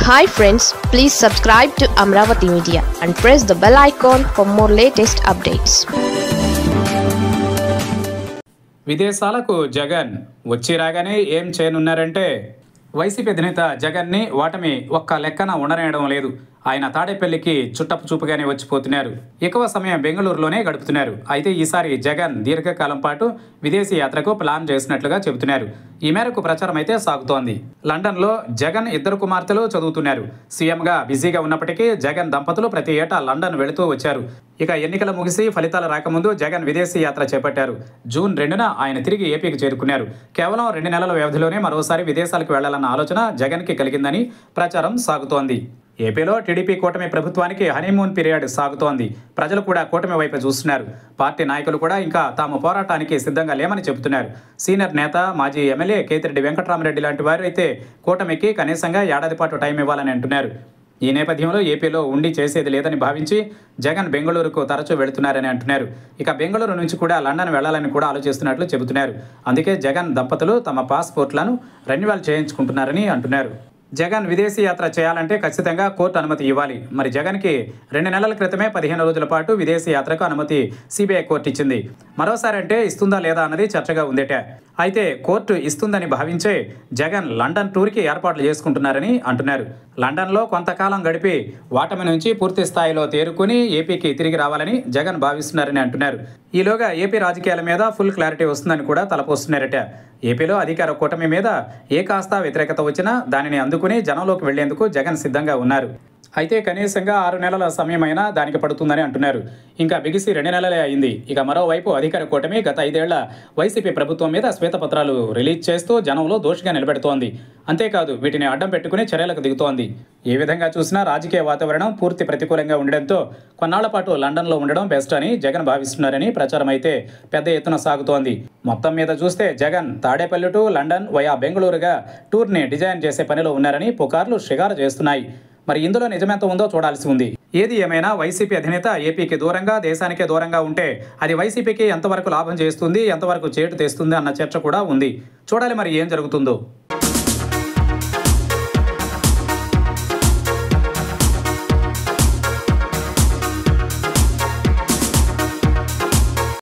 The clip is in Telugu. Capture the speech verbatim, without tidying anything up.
Hi friends, please subscribe to Amravati Media and press the bell icon for more latest updates. విదేశాలకు జగన్ వచ్చి రాగానే ఏం చేయనున్నారంటే వైసీపీ అధినేత జగన్ని ఓటమి ఒక్క లెక్కన ఉండనేయడం లేదు. ఆయన తాడేపల్లికి చుట్టపు చూపుగానే వచ్చిపోతున్నారు. ఎక్కువ సమయం బెంగళూరులోనే గడుపుతున్నారు. అయితే ఈసారి జగన్ దీర్ఘకాలం పాటు విదేశీ యాత్రకు ప్లాన్ చేసినట్లుగా చెబుతున్నారు. ఈ మేరకు ప్రచారం అయితే సాగుతోంది. లండన్లో జగన్ ఇద్దరు కుమార్తెలు చదువుతున్నారు. సీఎంగా బిజీగా ఉన్నప్పటికీ జగన్ దంపతులు ప్రతి ఏటా లండన్ వెళుతూ వచ్చారు. ఇక ఎన్నికలు ముగిసి ఫలితాలు రాకముందు జగన్ విదేశీ యాత్ర చేపట్టారు. జూన్ రెండున ఆయన తిరిగి ఏపీకి చేరుకున్నారు. కేవలం రెండు నెలల వ్యవధిలోనే మరోసారి విదేశాలకు వెళ్లాలన్న ఆలోచన జగన్కి కలిగిందని ప్రచారం సాగుతోంది. ఏపీలో టీడీపీ కూటమి ప్రభుత్వానికి హనీమూన్ పీరియడ్ సాగుతోంది. ప్రజలు కూడా కూటమి వైపు చూస్తున్నారు. పార్టీ నాయకులు కూడా ఇంకా తాము పోరాటానికి సిద్ధంగా లేమని చెబుతున్నారు. సీనియర్ నేత మాజీ ఎమ్మెల్యే కేతిరెడ్డి వెంకటరామరెడ్డి లాంటి వారు అయితే కూటమికి కనీసంగా ఏడాది పాటు టైం ఇవ్వాలని అంటున్నారు. ఈ నేపథ్యంలో ఏపీలో ఉండి చేసేది లేదని భావించి జగన్ బెంగళూరుకు తరచూ వెళుతున్నారని అంటున్నారు. ఇక బెంగళూరు నుంచి కూడా లండన్ వెళ్లాలని కూడా ఆలోచిస్తున్నట్లు చెబుతున్నారు. అందుకే జగన్ దంపతులు తమ పాస్పోర్ట్లను రెన్యువల్ చేయించుకుంటున్నారని అంటున్నారు. జగన్ విదేశీ యాత్ర చేయాలంటే ఖచ్చితంగా కోర్టు అనుమతి ఇవ్వాలి. మరి జగన్కి రెండు నెలల క్రితమే పదిహేను రోజుల పాటు విదేశీ యాత్రకు అనుమతి సిబిఐ కోర్టు ఇచ్చింది. మరోసారి అంటే ఇస్తుందా లేదా అన్నది చర్చగా ఉందేట. అయితే కోర్టు ఇస్తుందని భావించే జగన్ లండన్ టూర్కి ఏర్పాట్లు చేసుకుంటున్నారని అంటున్నారు. లండన్లో కొంతకాలం గడిపి వాటమి నుంచి పూర్తి స్థాయిలో తేరుకుని ఏపీకి తిరిగి రావాలని జగన్ భావిస్తున్నారని అంటున్నారు. ఈలోగా ఏపీ రాజకీయాల మీద ఫుల్ క్లారిటీ వస్తుందని కూడా తలపోస్తున్నారట. ఏపీలో అధికార కూటమి మీద ఏ కాస్త వ్యతిరేకత వచ్చినా దానిని అందుకుని జనంలోకి వెళ్లేందుకు జగన్ సిద్ధంగా ఉన్నారు. అయితే కనీసంగా ఆరు నెలల సమయమైనా దానికి పడుతుందని అంటున్నారు. ఇంకా బిగిసి రెండు నెలలే అయింది. ఇక మరోవైపు అధికార కూటమి గత ఐదేళ్ల వైసీపీ ప్రభుత్వం మీద శ్వేతపత్రాలు రిలీజ్ చేస్తూ జనంలో దోషిగా నిలబెడుతోంది. అంతేకాదు వీటిని అడ్డం పెట్టుకుని చర్యలకు దిగుతోంది. ఏ విధంగా చూసినా రాజకీయ వాతావరణం పూర్తి ప్రతికూలంగా ఉండడంతో కొన్నాళ్ల పాటు లండన్లో ఉండడం బెస్ట్ అని జగన్ భావిస్తున్నారని ప్రచారం అయితే పెద్ద ఎత్తున సాగుతోంది. మొత్తం మీద చూస్తే Jagan Tadepalli to London via బెంగళూరుగా టూర్ని డిజైన్ చేసే పనిలో ఉన్నారని పుకార్లు షిగారు చేస్తున్నాయి. మరి ఇందులో నిజమెంత ఉందో చూడాల్సి ఉంది. ఏది ఏమైనా వైసీపీ అధినేత ఏపీకి దూరంగా దేశానికే దూరంగా ఉంటే అది వైసీపీకి ఎంతవరకు లాభం చేస్తుంది, ఎంతవరకు చేటు తెస్తుంది అన్న చర్చ కూడా ఉంది. చూడాలి మరి ఏం జరుగుతుందో.